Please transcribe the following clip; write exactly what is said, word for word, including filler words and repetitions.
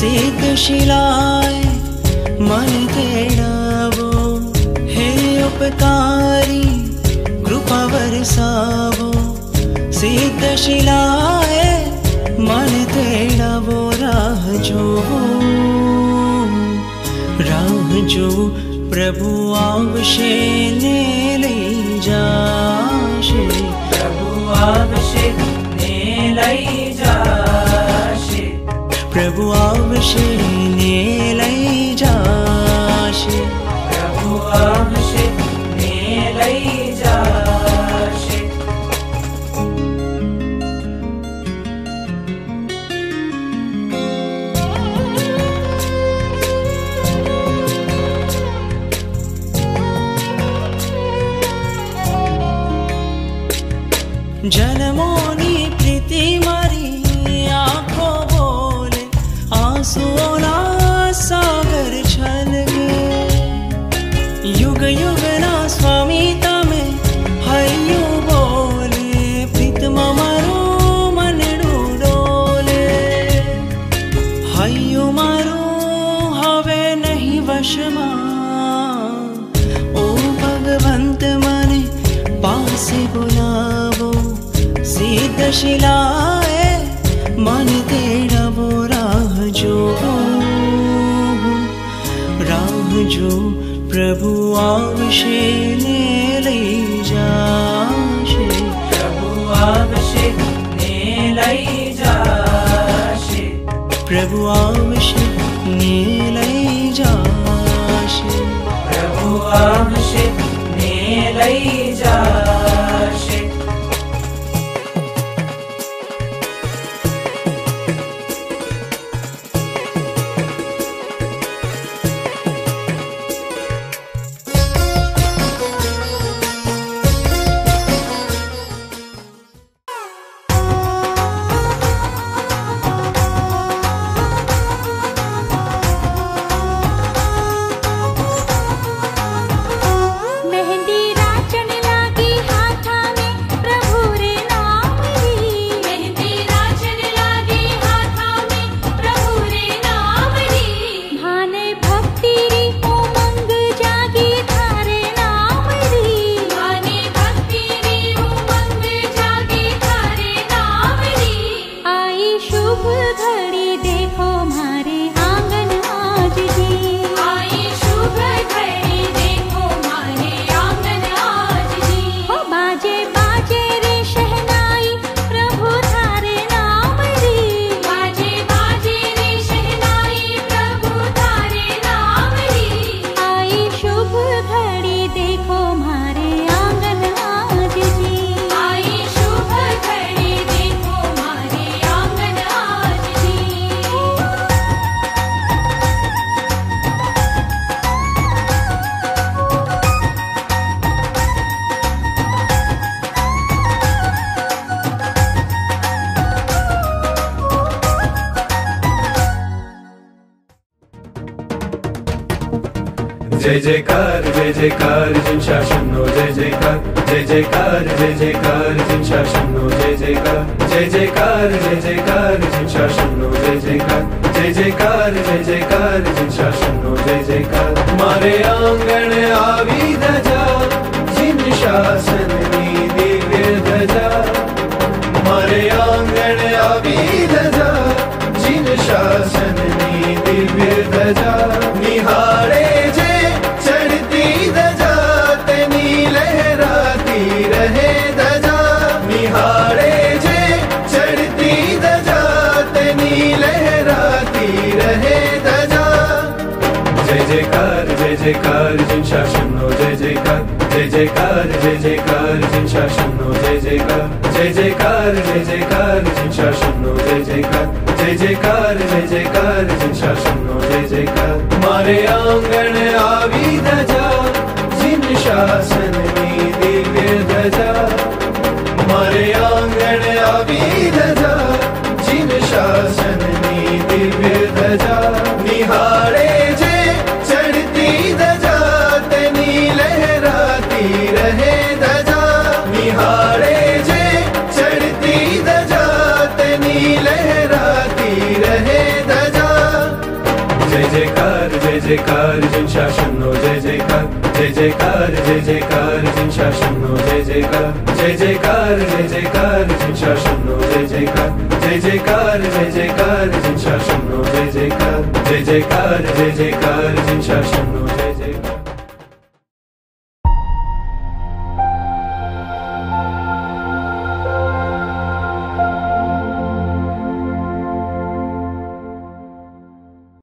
सिद्ध शिलाए मन तेड़ावो, हे उपकारी कृपा बरसावो। सिद्ध शिलाए मन तेड़ावो, राह जो राह जो प्रभु आवशे ने लई जाशे। प्रभु आवशे ने लई जाशे। प्रभु आवशे ने लई जाशे। प्रभु आवशे ने लई जाशे। जन्मोनी प्रीति मारी आँखों बोले, आंसुओं ना सागर छलके। युग युग ना स्वामी तमे हयु बोले, प्रीतम मारो मन डोले। हयु मारो हवे नहीं वशमा, ओ भगवंत मने पासे बुलावो। सिद्ध शिलाए मन तेड़ावो, राह जो राह जो प्रभु आवशे ने लई जाशे। प्रभु आवशे ने लई जाशे। प्रभु आवशे ने लई जाशे। प्रभु आवशे ने लई जाशे। जय जयकार जय जयकार जिन शासनो जय जयकार जय जयकार जय जयकार जिन शासनो जय जयकार जय जयकार जय जयकार जिन शासनो जय जयकार जय जयकार जय जयकार जिन शासनो जय जयकार। मारे आंगण आवी ध्वजा जिन शासननी दिव्य ध्वजा। मारे आंगण आवी ध्वजा जिन शासननी दिव्य ध्वजा। निहारे रहे ध्वजा निहारे जे चढ़ती ध्वजा तेनी लहराती रहे ध्वजा। जय जयकार जय जयकार जिन शासनो जय जयकार जय जयकार जय जयकार जिन शासनो जय जयकार जय जयकार जय जयकार जिन शासनो जय जयकार जय जयकार जय जयकार जिन शासनो जय जयकार। मारे आंगण आवी ध्वजा जिन शासननी दिव्य ध्वजा। मारे आंगण आवी ध्वजा जिन शासननी दिव्य ध्वजा। निहारे जे चढ़ती ध्वजा तेनी लहराती रहे ध्वजा। निहारे जे चढ़ती ध्वजा तेनी लहराती रहे ध्वजा। जयकार जिन शासनो जय जयकार जय जयकार जय जयकार जिन शासनो जय जयकार जय जयकार जय जयकार जिन शासनो जय जयकार जय जयकार जय जयकार जिन शासनो जय जयकार जय जयकार जय जयकार जिन शासनो जय